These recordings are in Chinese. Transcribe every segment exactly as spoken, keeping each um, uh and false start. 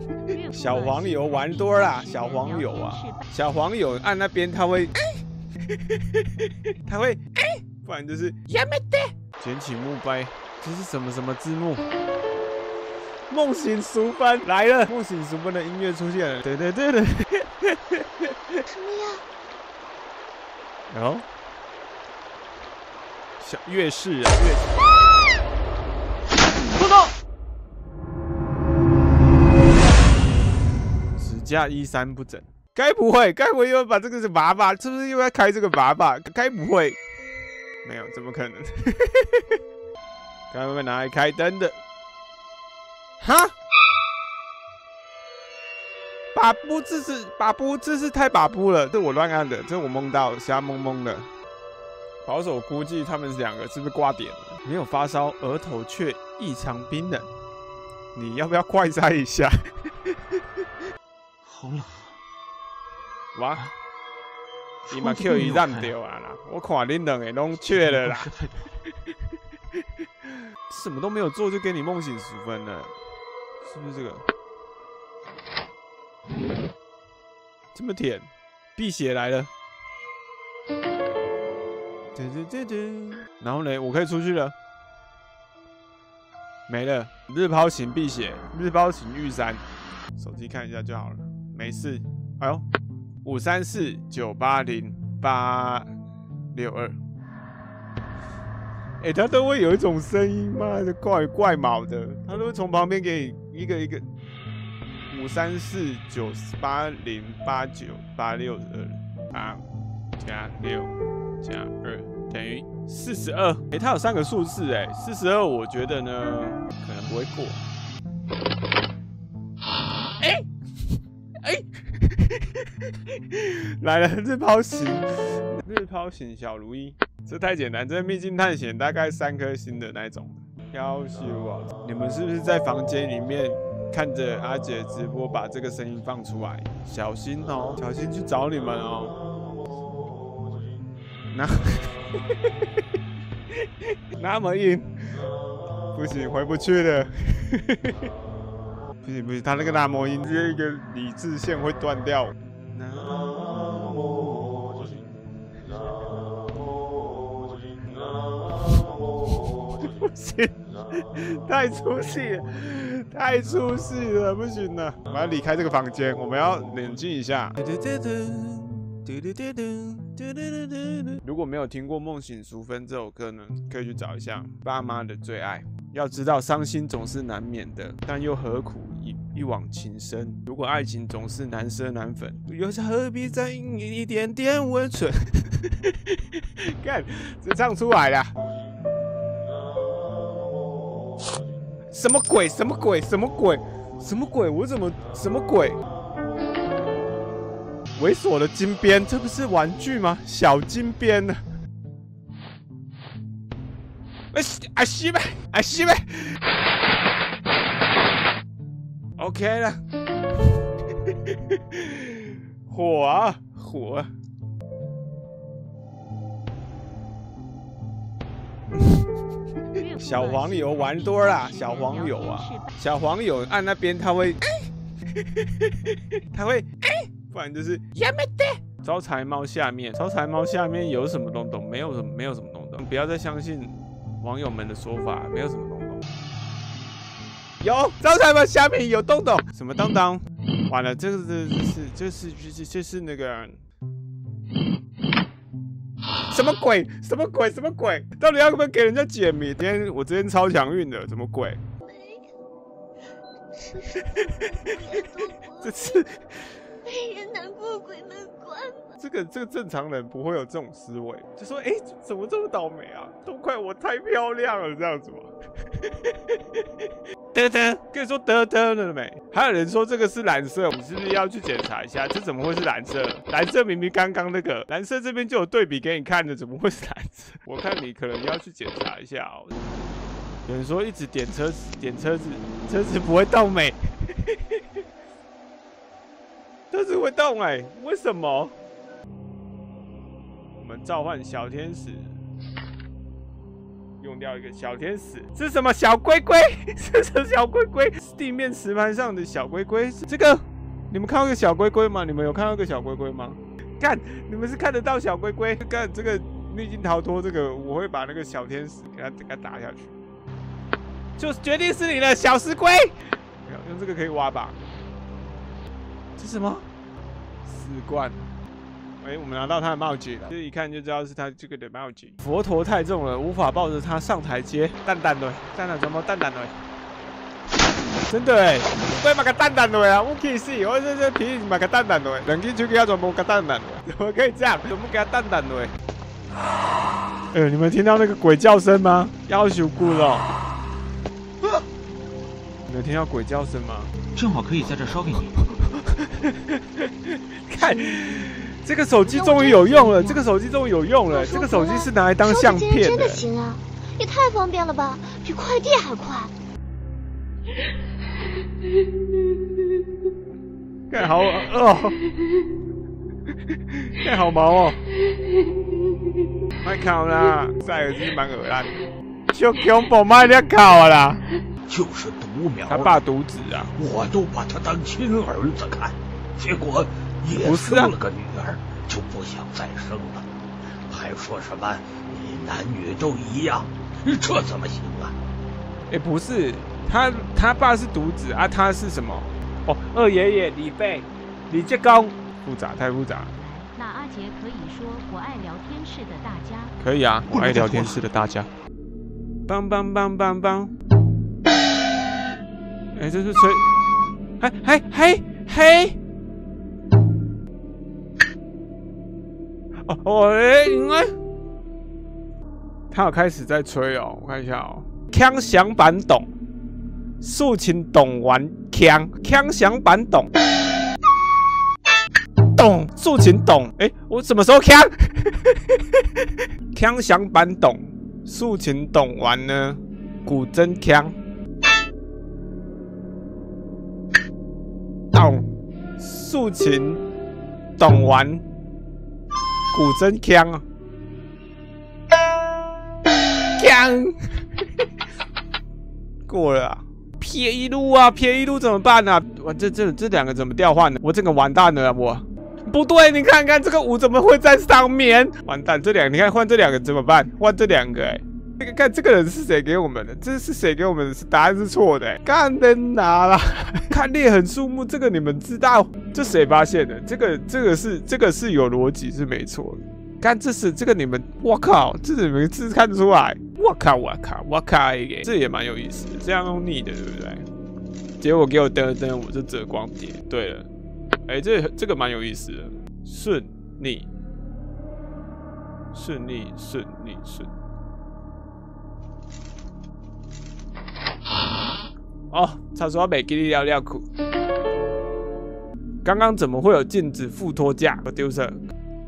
小黄油玩多啦，小黄油啊，小黄油按那边它会，它会，不然就是呀没得。捡起木掰，这是什么什么字幕？梦醒淑芬来了，梦醒淑芬的音乐出现了，对对对对。 什么呀？ 然后，小月式啊，月式。报告。十加一三不整，该不会，该不会又把这个是娃娃？是不是又要开这个娃娃？该不会？没有，怎么可能？该不会拿来开灯的？哈？把布姿势，把布姿势太把布了，这我乱按的，这我梦到，瞎蒙蒙的。保守估计他们两个是不是挂点了？没有发烧，额头却异常冰冷。你要不要快筛一下？ 好冷。 哇！伊嘛叫伊染掉啊啦！我看恁两个拢缺了啦。什么都没有做就给你梦醒淑芬了，是不是这个？这么甜，辟邪来了。对对对对，然后呢，我可以出去了。没了，日抛型辟邪，日抛型玉山，手机看一下就好了，没事。哎呦，五三四九八零八六二。哎，它都会有一种声音，妈的怪怪毛的，它都会从旁边给你一个一个。五三四九八零八九八六二八加六加二等于四十二。哎，它有三个数字，哎，四十二，我觉得呢可能不会过。哎哎，来了，日抛型，日抛型小如意，这太简单，这秘境探险大概三颗星的那种。要修啊！你们是不是在房间里面？看着阿姐直播，把这个声音放出来，小心哦，小心去找你们哦。那那么硬，不行，回不去了。不行不行，他那个那么硬，直接一个理智线会断掉。不行，太出戏了。太出戏了，不行了！我们要离开这个房间，我们要冷静一下。如果没有听过《梦醒淑芬》这首歌呢，可以去找一下爸妈的最爱。要知道，伤心总是难免的，但又何苦一一往情深？如果爱情总是难舍难分，又是何必再饮一点点温存？看，这唱出来了。什么鬼？什么鬼？什么鬼？什么鬼？我怎么什么鬼？猥琐的金边，这不是玩具吗？小金边呢？哎啊西呗，啊西呗 ，OK 了。火啊火啊！小黄油玩多啦，小黄油啊，小黄油按那边它会，它会，不然就是呀没得。招财猫下面，招财猫下面有什么东东？没有什么，没有什么东东。不要再相信网友们的说法，没有什么东东。有招财猫下面有东东，什么东东？完了，这个是是就是就是就是那个。什么鬼？什么鬼？什么鬼？到底要不要给人家解谜？今天我今天超强运的，什么鬼？这次没人难过鬼门关吗？ 这个这个正常人不会有这种思维，就说哎、欸，怎么这么倒霉啊？都快我太漂亮了这样子吗？得得，跟你说得得了没？还有人说这个是蓝色，你是不是要去检查一下？这怎么会是蓝色？蓝色明明刚刚那个蓝色这边就有对比给你看的，怎么会是蓝色？我看你可能要去检查一下哦。有人说一直点车子，点车子，车子不会动没？车子会动哎、欸，为什么？我们召唤小天使。 用掉一个小天使，是什么小龟龟？是什么小龟龟？是地面石盘上的小龟龟。这个，你们看到一个小龟龟吗？你们有看到一个小龟龟吗？看，你们是看得到小龟龟？看这个逆境逃脱，这个我会把那个小天使给它给它打下去。就决定是你的小石龟。用这个可以挖吧？这是什么？石冠。哎、欸，我们拿到他的帽子了，这一看就知道是他这个的帽子。佛陀太重了，无法抱着他上台阶。蛋蛋的，蛋蛋怎么蛋蛋的？真的哎，对买个蛋蛋的啊！我可以死，我这这皮买个蛋蛋的，两斤就给他全部个蛋蛋的，怎么可以这样？怎么给他蛋蛋的？呃，你们听到那个鬼叫声吗？要求咕了。你们听到鬼叫声吗？ 正好可以在这烧给你。 看。这个手机终于有用了！这个手机终于有用了！这个手机是拿来当相片的。 真的行啊，也太方便了吧，比快递还快。 看好哦，看好毛哦！卖考啦，塞尔是蛮恶烂的，小恐怖卖了考啦。 就是独苗， 他爸独子啊， 我都把他当亲儿子看，结果。也生了个女儿，就不想再生了，还说什么你男女都一样，这怎么行啊？ 哎、欸，不是，他他爸是独子啊，他是什么？哦，二爷爷李贝，李介公，复杂太复杂。 那阿杰可以说我爱聊天室的大家。 可以啊，我爱聊天室的大家。梆梆梆梆梆。哎、欸，这是吹，嘿嘿嘿嘿。哦，哎，应该他有开始在吹哦，我看一下哦。锵响板懂，竖琴懂完锵，锵响板懂，懂竖琴懂。哎，我什么时候锵？锵响板懂，竖琴懂完呢？古筝锵，懂竖琴懂完。古筝锵啊，锵过了啊！撇一路啊，撇一路怎么办呢、啊？哇，这这这两个怎么调换呢？我这个完蛋了啊！我不对，你看看这个五怎么会在上面？完蛋，这两个你看换这两个怎么办？换这两个哎、欸，这个看这个人是谁给我们的？这是谁给我们的？答案是错的、欸，干人拿啦！看裂痕树木，这个你们知道？这谁发现的？这个这个是这个是有逻辑是没错的。看这是这个你们，我靠，这你们是看得出来？我靠我靠我靠！这也蛮有意思的，这样用逆的对不对？结果给我登了登，我就折光碟。对了，哎、欸，这这个蛮有意思的，顺逆，顺逆顺逆顺。哦，他说没给你聊聊苦。刚刚怎么会有禁止附托架？我丢色，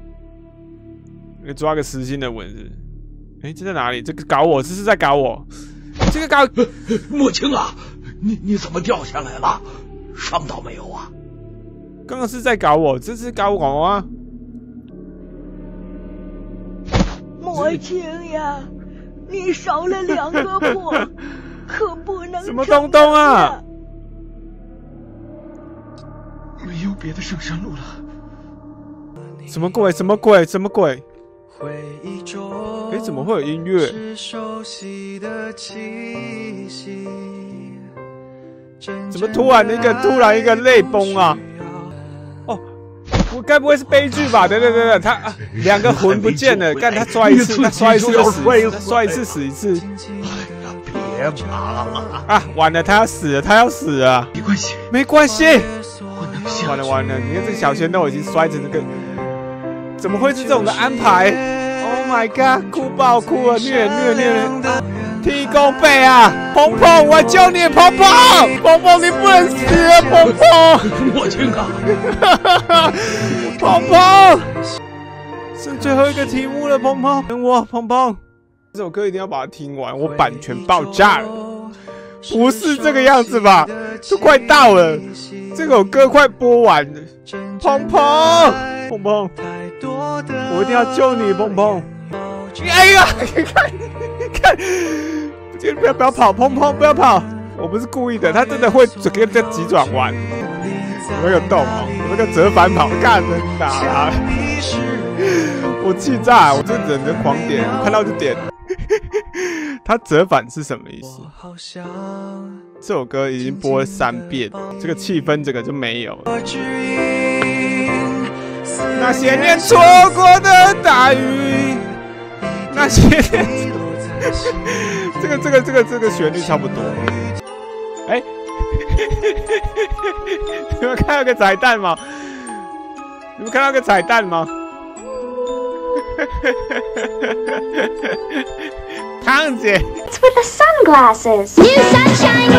抓个实心的蚊子。哎、欸，这在哪里？这个搞我，这是在搞我。这个搞莫青啊，你你怎么掉下来了？伤到没有啊？ 刚刚是在搞我，这是搞我啊！ 莫青呀，你少了两个破，可不能什么东东啊！ 没有别的上山路了。 什么鬼？什么鬼？什么鬼？哎，怎么会有音乐？怎么突然一个突然一个泪崩啊？哦，我该不会是悲剧吧？等等等等，他啊，两个魂不见了，干他摔一次，他摔一次就死，他摔一次死一次。 哎呀，别爬了啊！完了，他要死了，他要死了。 没关系， 没关系。 我能下。 完了完了，你看这个小鲜肉已经摔成这个，怎么会是这种的安排 ？Oh my god， 哭爆哭啊！虐虐虐！啊提供背啊！鹏鹏，我救你，鹏鹏！鹏鹏，你不能死啊，鹏鹏！ 莫青啊！ 鹏鹏，剩最后一个题目了，鹏鹏，等我，鹏鹏。这首歌一定要把它听完，我版权爆炸了。不是这个样子吧？都快到了，这首歌快播完了。鹏鹏，鹏鹏，我一定要救你，鹏鹏。 哎呀，看看，不要不要跑，砰砰，不要跑！我不是故意的，他真的会跟这急转弯。有没有动哦？有那个折返跑，干真打啦！我气炸，我这人就狂点，我看到就点。他折返是什么意思？这首歌已经播了三遍，这个气氛这个就没有了。那些年错过的大雨，那些年，这个这个这个这个旋律差不多。哎、欸，你们看到个彩蛋吗？你们看到个彩蛋吗？汤姐。 It's with the sunglasses. New sunshine.